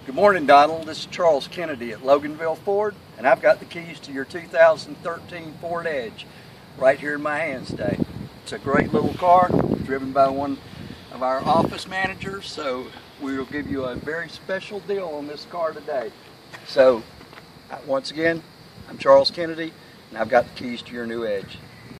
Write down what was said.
Good morning, Donald. This is Charles Kennedy at Loganville Ford, and I've got the keys to your 2013 Ford Edge right here in my hands today. It's a great little car, driven by one of our office managers, so we will give you a very special deal on this car today. So, once again, I'm Charles Kennedy, and I've got the keys to your new Edge.